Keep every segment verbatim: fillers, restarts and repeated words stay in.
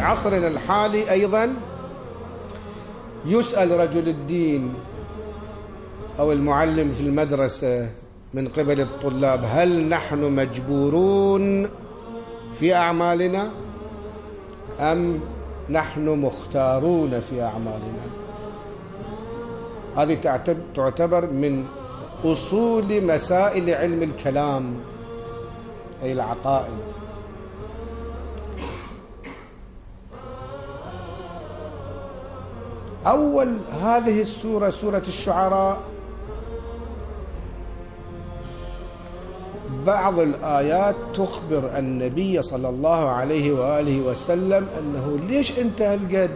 عصرنا الحالي أيضا يسأل رجل الدين أو المعلم في المدرسة من قبل الطلاب: هل نحن مجبورون في أعمالنا أم نحن مختارون في أعمالنا؟ هذه تعتبر من أصول مسائل علم الكلام أي العقائد. أول هذه السورة سورة الشعراء بعض الآيات تخبر النبي صلى الله عليه وآله وسلم أنه ليش أنت هالقد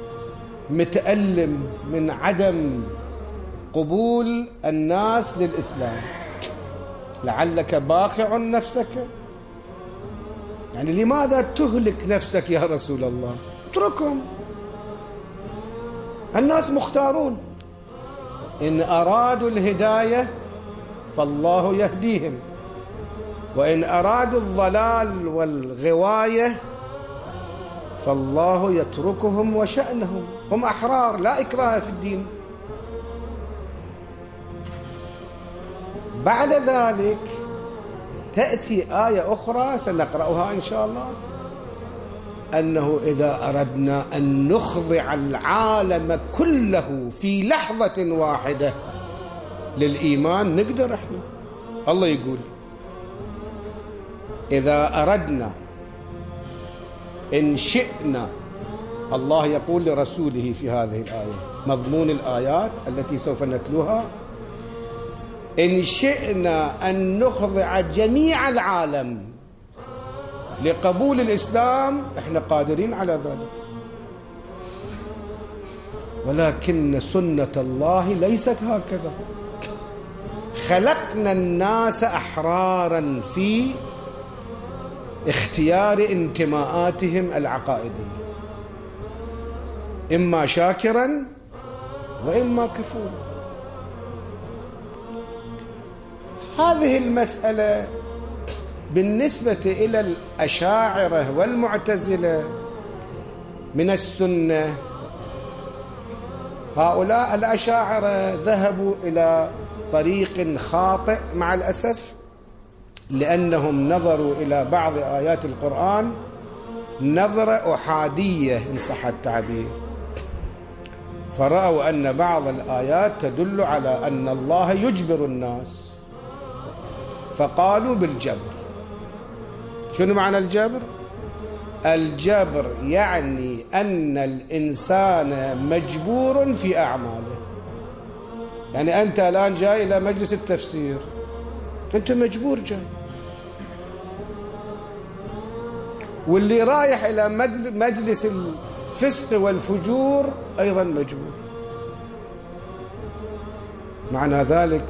متألم من عدم قبول الناس للإسلام؟ لعلك باخع نفسك، يعني لماذا تهلك نفسك يا رسول الله؟ اتركهم، الناس مختارون، إن أرادوا الهداية فالله يهديهم، وإن أرادوا الضلال والغواية فالله يتركهم وشأنهم، هم أحرار، لا إكراه في الدين. بعد ذلك تأتي آية أخرى سنقرأها إن شاء الله، أنه إذا أردنا أن نخضع العالم كله في لحظة واحدة للإيمان نقدر إحنا. الله يقول: إذا أردنا إن شئنا. الله يقول لرسوله في هذه الآية، مضمون الآيات التي سوف نتلوها: إن شئنا أن نخضع جميع العالم لقبول الإسلام إحنا قادرين على ذلك، ولكن سنة الله ليست هكذا. خلقنا الناس أحرارا في اختيار انتماءاتهم العقائدية، إما شاكرا وإما كفورا. هذه المسألة بالنسبة إلى الأشاعرة والمعتزلة من السنة، هؤلاء الأشاعرة ذهبوا إلى طريق خاطئ مع الأسف، لأنهم نظروا إلى بعض آيات القرآن نظرة أحادية إن صح التعبير، فرأوا أن بعض الآيات تدل على أن الله يجبر الناس، فقالوا بالجبر. شنو معنى الجبر؟ الجبر يعني أن الإنسان مجبور في أعماله. يعني أنت الآن جاي إلى مجلس التفسير، أنت مجبور جاي، واللي رايح إلى مجلس الفسق والفجور أيضا مجبور. معنى ذلك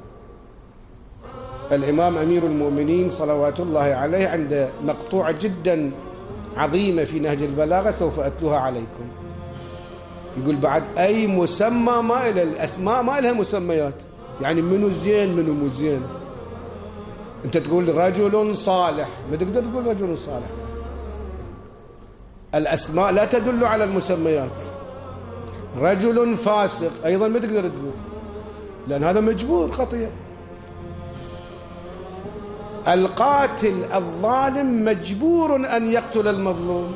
الإمام أمير المؤمنين صلوات الله عليه عند مقطوعة جدا عظيمة في نهج البلاغة سوف أتلوها عليكم، يقول: بعد أي مسمى ما إلى الأسماء ما لها مسميات، يعني منو زين منو مو زين. أنت تقول رجل صالح، ما تقدر تقول رجل صالح. الأسماء لا تدل على المسميات. رجل فاسق أيضا ما تقدر تقول، لأن هذا مجبور خطيئة. القاتل الظالم مجبور أن يقتل المظلوم.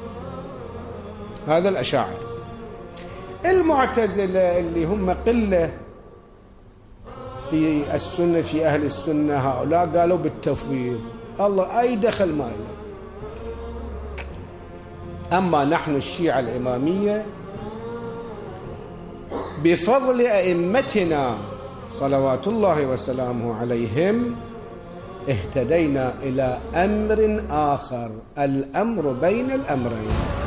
هذا الأشاعرة. المعتزلة اللي هم قلة في السنة، في أهل السنة، هؤلاء قالوا بالتفويض، الله أي دخل ما له. أما نحن الشيعة الإمامية بفضل أئمتنا صلوات الله وسلامه عليهم اهتدينا إلى أمر آخر، الأمر بين الأمرين.